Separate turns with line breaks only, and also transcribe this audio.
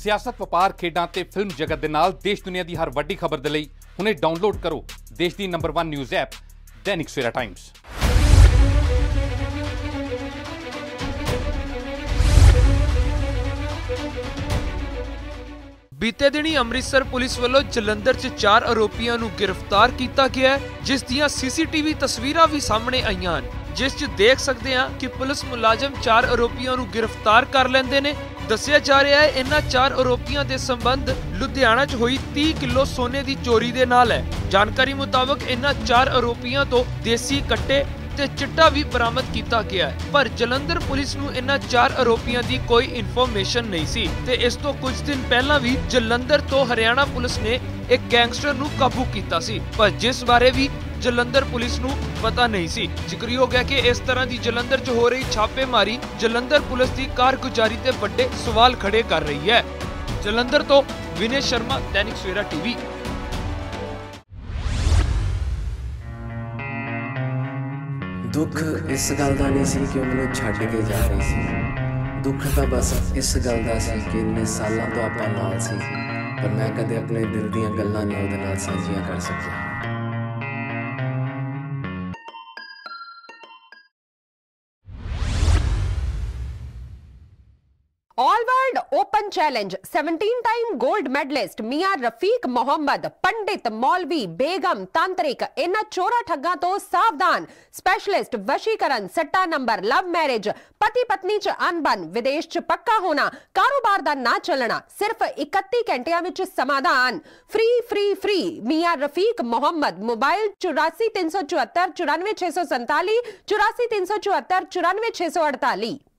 सियासत, वपार, खेडां ते फिल्म जगत दे नाल देश दुनिया की हर वड्डी खबर दे लई हुणे डाउनलोड करो देश की number 1 news app Dainik Savera times.
बीते दिनी अमृतसर पुलिस वालों जलंधर च 4 आरोपियों नूं गिरफ्तार किया गया है, जिस दियां सीसीटीवी तस्वीरां भी सामने आईयां हन, जिस च देख सकते हैं कि पुलिस मुलाजम 4 आरोपियों नूं गिरफ्तार कर लेंदे ने। दस्सिया जा रहा है इन्हां 4 आरोपियों के संबंध लुधियाना च हुई 30 किलो सोने की चोरी दे नाल है। जानकारी मुताबिक इन्हां 4 आरोपियों तो देसी कट्टे ते चिट्टा भी बरामद किया गया है, पर जलंधर पुलिस नूं इन्हां 4 आरोपियों की कोई इन्फॉर्मेशन नहीं सी ते इस तो कुछ दिन पहला भी जलंधर तो हरियाणा पुलिस ने एक गैंगस्टर नूं काबू किया सी, पर जिस बारे भी जलंधर पुलिस नूं पता नहीं सी। जिक्र है कि इस तरह की जलंधर च हो रही छापेमारी जलंधर पुलिस की कारगुजारी ते बड़े सवाल खड़े कर रही है। जलंधर तो विनय शर्मा, दैनिक सवेरा टीवी।
दुख इस गल दा नहीं सी कि वो मैनूं छड्ड के जा रही सी। दुख तो बस इस गल दा सी कि इन्ने सालों तो आपां नाल सी, पर मैं कदे अपने दिल दीयां गल्लां नहीं उहदे नाल साझियां कर सकिया।
ऑल वर्ल्ड ओपन चैलेंज 17-टाइम गोल्ड मेडलिस्ट मियां रफीक मोहम्मद, पंडित, मौलवी, बेगम, तांत्रिक, इन्हां चोरा ठग्गां तो सावधान। स्पेशलिस्ट वशीकरण, सट्टा नंबर, लव मैरिज, पति पत्नी च अनबन, विदेश च पक्का होना, कारोबार दा ना चलना, सिर्फ 31 घंटियां विच समाधान। Free free free Miyan Rafiq Mohammad. Mobile 84 374 94 647 84 374 94 648।